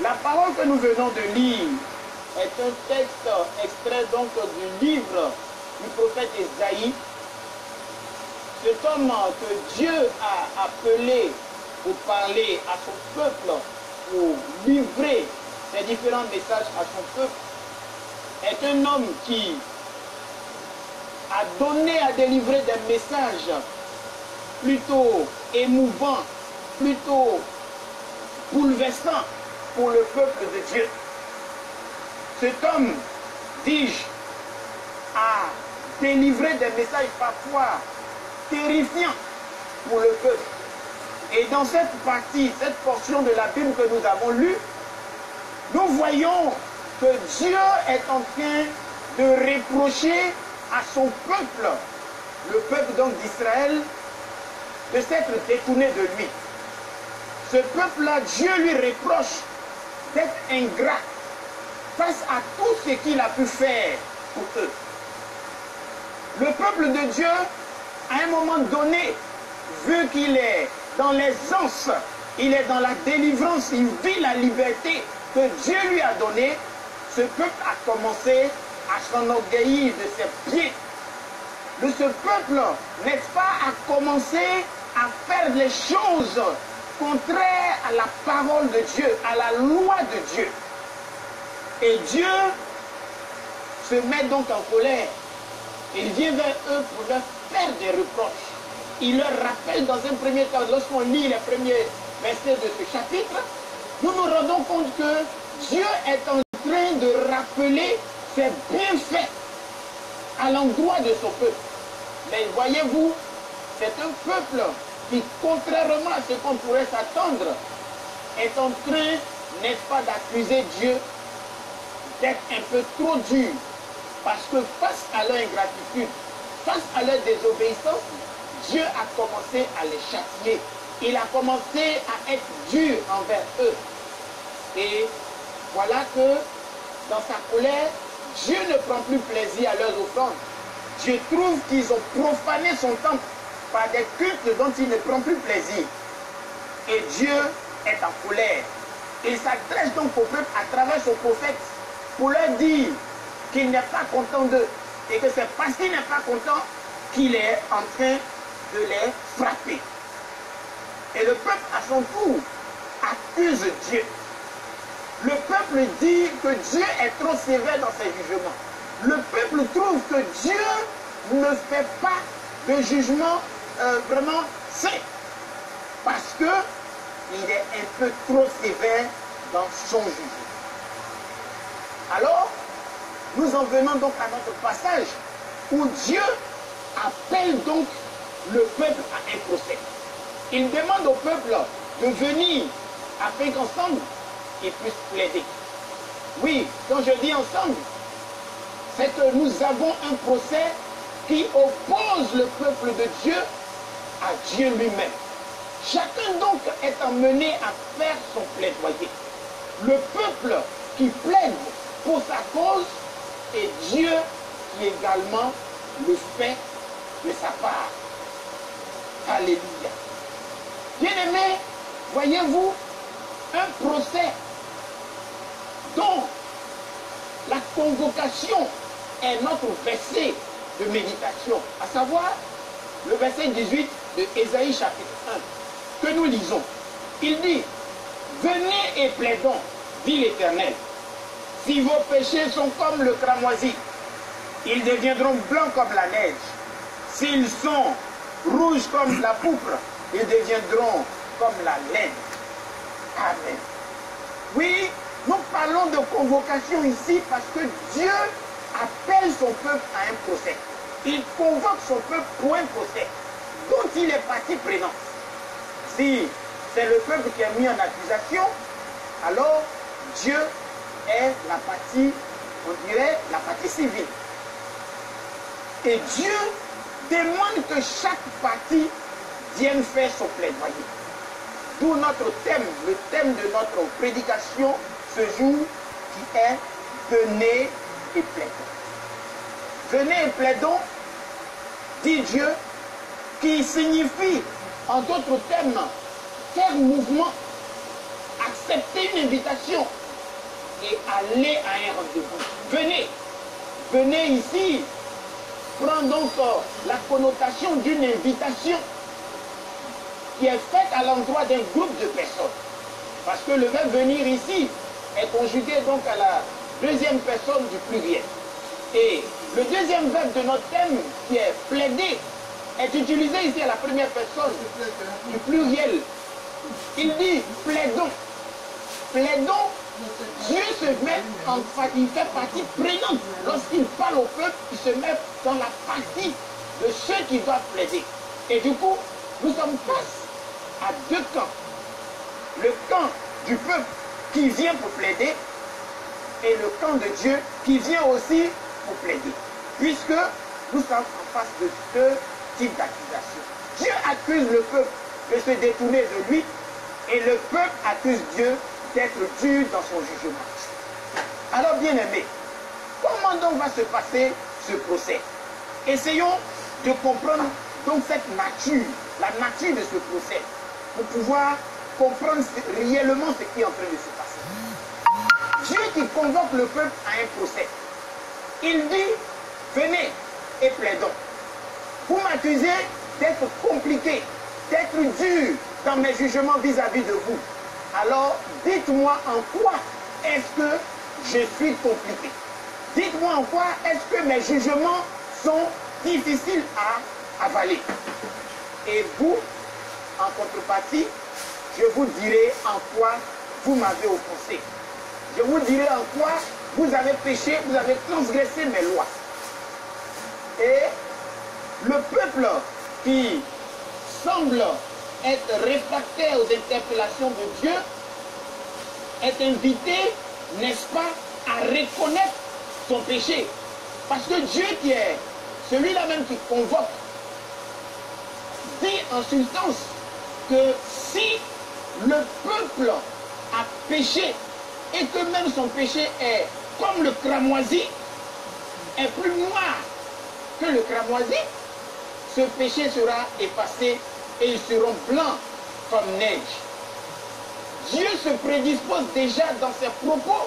La parole que nous venons de lire est un texte extrait donc du livre du prophète Ésaïe. Cet homme que Dieu a appelé pour parler à son peuple, pour livrer ses différents messages à son peuple, est un homme qui a donné à délivrer des messages plutôt émouvants, plutôt bouleversants pour le peuple de Dieu. Cet homme, dis-je, a délivré des messages parfois terrifiants pour le peuple. Et dans cette partie, cette portion de la Bible que nous avons lue, nous voyons que Dieu est en train de reprocher à son peuple, le peuple donc d'Israël, de s'être détourné de lui. Ce peuple-là, Dieu lui reproche d'être ingrat face à tout ce qu'il a pu faire pour eux. Le peuple de Dieu, à un moment donné, vu qu'il est dans l'aisance, il est dans la délivrance, il vit la liberté que Dieu lui a donnée, ce peuple a commencé à s'enorgueillir de ses pieds. De ce peuple, n'est-ce pas, a commencé à faire des choses contraires à la parole de Dieu, à la loi de Dieu. Et Dieu se met donc en colère. Il vient vers eux pour leur faire des reproches. Il leur rappelle dans un premier temps, lorsqu'on lit les premiers versets de ce chapitre, nous nous rendons compte que Dieu est en train de rappeler ses bienfaits à l'endroit de son peuple. Mais voyez-vous, c'est un peuple qui, contrairement à ce qu'on pourrait s'attendre, est en train, n'est-ce pas, d'accuser Dieu d'être un peu trop dur. Parce que face à leur ingratitude, face à leur désobéissance, Dieu a commencé à les châtier. Il a commencé à être dur envers eux. Et voilà que dans sa colère, Dieu ne prend plus plaisir à leurs offrandes. Dieu trouve qu'ils ont profané son temple par des cultes dont il ne prend plus plaisir. Et Dieu est en colère. Il s'adresse donc au peuple à travers son prophète pour leur dire qu'il n'est pas content d'eux. Et que c'est parce qu'il n'est pas content qu'il est en train de les frapper. Et le peuple, à son tour, accuse Dieu. Le peuple dit que Dieu est trop sévère dans ses jugements. Le peuple trouve que Dieu ne fait pas de jugement vraiment sain. Parce qu'il est un peu trop sévère dans son jugement. Alors, nous en venons donc à notre passage où Dieu appelle donc le peuple à un procès. Il demande au peuple de venir afin qu'ensemble, ils puissent plaider. Oui, quand je dis ensemble, c'est que nous avons un procès qui oppose le peuple de Dieu à Dieu lui-même. Chacun donc est emmené à faire son plaidoyer. Le peuple qui plaide pour sa cause et Dieu qui également le fait de sa part. Alléluia. Bien-aimés, voyez-vous, un procès dont la convocation est notre verset de méditation, à savoir le verset 18 de Ésaïe chapitre 1, que nous lisons. Il dit, venez et plaidons, dit l'Éternel. Si vos péchés sont comme le cramoisi, ils deviendront blancs comme la neige. S'ils sont rouges comme la pourpre, ils deviendront comme la laine. Amen. Oui, nous parlons de convocation ici parce que Dieu appelle son peuple à un procès. Il convoque son peuple pour un procès dont il est partie prenante. Si c'est le peuple qui est mis en accusation, alors Dieu est la partie, on dirait, la partie civile. Et Dieu demande que chaque partie vienne faire son plaidoyer. D'où notre thème, le thème de notre prédication ce jour, qui est « Venez et plaidons ». Venez et plaidons, dit Dieu, qui signifie, en d'autres termes, faire mouvement, accepter une invitation et aller à un rendez-vous. Venez, venez ici, prend donc la connotation d'une invitation qui est faite à l'endroit d'un groupe de personnes. Parce que le verbe venir ici est conjugué donc à la deuxième personne du pluriel. Et le deuxième verbe de notre thème, qui est plaider, est utilisé ici à la première personne du pluriel. Il dit plaidons. Plaidons, Dieu se met il fait partie prenante. Lorsqu'il parle au peuple, il se met dans la partie de ceux qui doivent plaider. Et du coup, nous sommes face à deux camps. Le camp du peuple qui vient pour plaider et le camp de Dieu qui vient aussi pour plaider. Puisque nous sommes en face de deux types d'accusations. Dieu accuse le peuple de se détourner de lui et le peuple accuse Dieu d'être dur dans son jugement. Alors, bien aimés, comment donc va se passer ce procès? Essayons de comprendre donc cette nature, la nature de ce procès, pour pouvoir comprendre réellement ce qui est en train de se passer. Dieu qui convoque le peuple à un procès, il dit, venez et plaidons. Vous m'accusez d'être compliqué, d'être dur dans mes jugements vis-à-vis de vous. Alors, dites-moi en quoi est-ce que je suis compliqué. Dites-moi en quoi est-ce que mes jugements sont difficiles à avaler. Et vous, en contrepartie, je vous dirai en quoi vous m'avez offensé. Je vous dirai en quoi vous avez péché, vous avez transgressé mes lois. Et le peuple qui semble être réfractaire aux interpellations de Dieu est invité, n'est-ce pas, à reconnaître son péché. Parce que Dieu qui est celui-là même qui convoque, dit en substance que si le peuple a péché et que même son péché est comme le cramoisi, est plus noir que le cramoisi, ce péché sera effacé et ils seront blancs comme neige. Dieu se prédispose déjà dans ses propos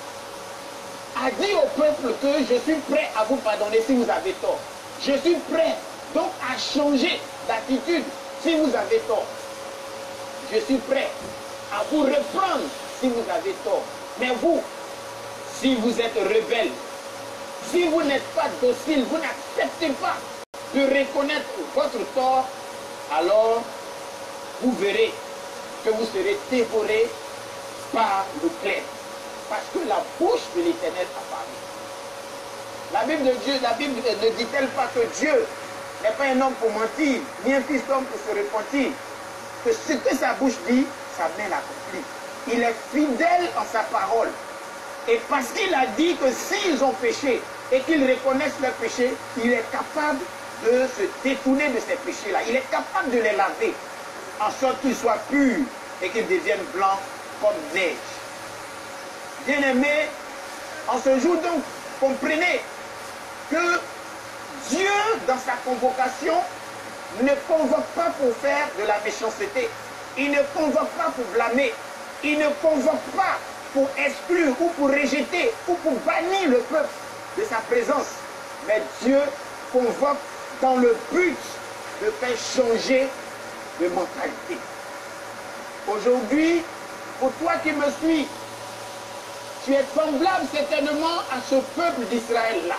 à dire au peuple que je suis prêt à vous pardonner si vous avez tort. Je suis prêt donc à changer d'attitude si vous avez tort. Je suis prêt à vous reprendre si vous avez tort. Mais vous, si vous êtes rebelle, si vous n'êtes pas docile, vous n'acceptez pas de reconnaître votre tort, alors vous verrez que vous serez dévorés par le clair. Parce que la bouche de l'Éternel a parlé. La Bible ne dit-elle pas que Dieu n'est pas un homme pour mentir, ni un fils d'homme pour se repentir? Que ce que sa bouche dit, sa main l'accomplit. Il est fidèle en sa parole. Et parce qu'il a dit que s'ils ont péché et qu'ils reconnaissent leur péché, il est capable de se détourner de ces péchés-là. Il est capable de les laver, en sorte qu'ils soient purs et qu'ils deviennent blancs comme neige. Bien-aimés, en ce jour donc, comprenez que Dieu, dans sa convocation, ne convoque pas pour faire de la méchanceté. Il ne convoque pas pour blâmer. Il ne convoque pas pour exclure ou pour rejeter ou pour bannir le peuple de sa présence. Mais Dieu convoque dans le but de faire changer de mentalité. Aujourd'hui, pour toi qui me suis, tu es semblable certainement à ce peuple d'Israël-là.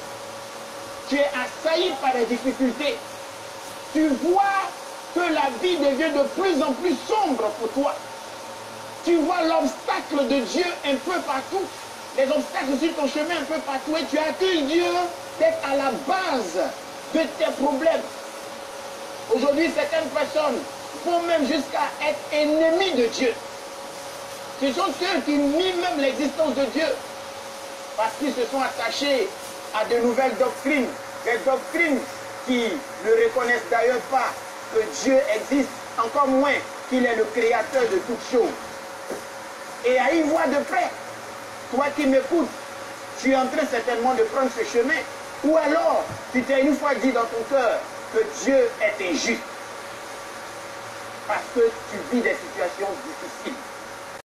Tu es assailli par les difficultés. Tu vois que la vie devient de plus en plus sombre pour toi. Tu vois l'obstacle de Dieu un peu partout. Les obstacles sur ton chemin un peu partout. Et tu accueilles Dieu d'être à la base de tes problèmes. Aujourd'hui, certaines personnes vont même jusqu'à être ennemies de Dieu. Ce sont ceux qui nient même l'existence de Dieu. Parce qu'ils se sont attachés à de nouvelles doctrines. Des doctrines qui ne reconnaissent d'ailleurs pas que Dieu existe, encore moins qu'il est le créateur de toutes choses. Et à y voir de près, toi qui m'écoutes, tu es en train certainement de prendre ce chemin. Ou alors, tu t'es une fois dit dans ton cœur que Dieu est injuste. Parce que tu vis des situations difficiles.